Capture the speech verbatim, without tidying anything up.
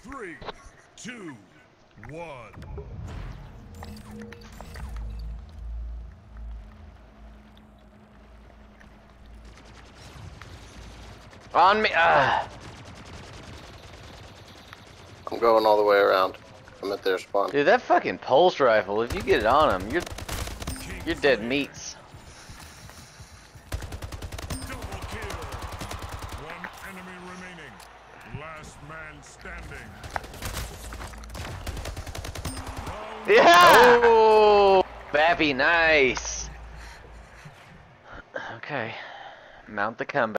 Three, two, one. On me. Ah. I'm going all the way around. I'm at their spawn. Dude, that fucking pulse rifle, if you get it on him, you're you're dead meats. Double kill. One enemy remaining. Last man standing. Yeah! Oh, Bappy, nice. Okay. Mount the comeback.